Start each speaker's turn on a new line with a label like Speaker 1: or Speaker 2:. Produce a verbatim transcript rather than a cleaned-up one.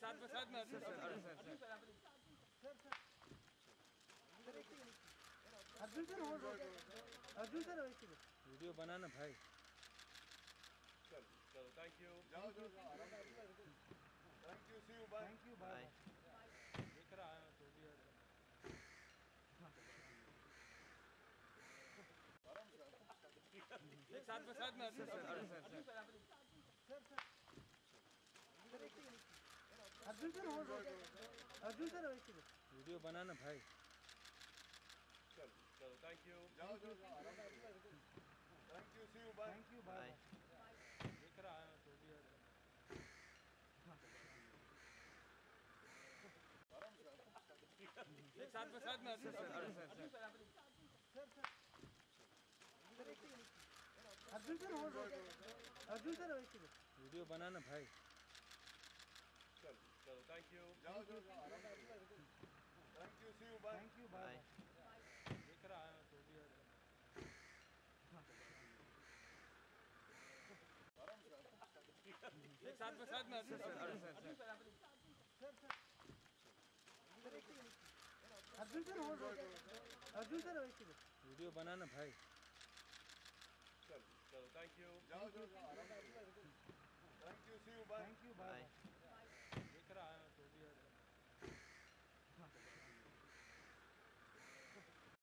Speaker 1: साथ में साथ में अर्जुन सर
Speaker 2: अर्जुन सर हो अर्जुन सर
Speaker 1: वीडियो बनाना भाई।
Speaker 3: चलो चलो थैंक यू जाओ जाओ thank you see you bye
Speaker 2: thank you bye.
Speaker 1: देख रहा है तो भी एक साथ में साथ में अर्जुन सर
Speaker 2: अर्जुन सर हो अर्जुन सर
Speaker 1: वीडियो बनाना भाई।
Speaker 3: चलो चलो थैंक यू जाओ जाओ thank you see you bye
Speaker 2: thank you bye.
Speaker 1: देख रहा है तो भी एक साथ में साथ में अर्जुन सर
Speaker 2: अर्जुन सर हो अर्जुन सर
Speaker 1: वीडियो बनाना भाई।
Speaker 3: चलो चलो थैंक यू जाओ जाओ thank you see you bye
Speaker 2: thank you bye.
Speaker 1: देख रहा है तो भी एक साथ में साथ में अर्जुन सर
Speaker 2: अर्जुन सर हो अर्जुन सर
Speaker 1: वीडियो बनाना भाई।
Speaker 3: चलो चलो थैंक यू जाओ जाओ thank you see you bye
Speaker 2: thank you bye.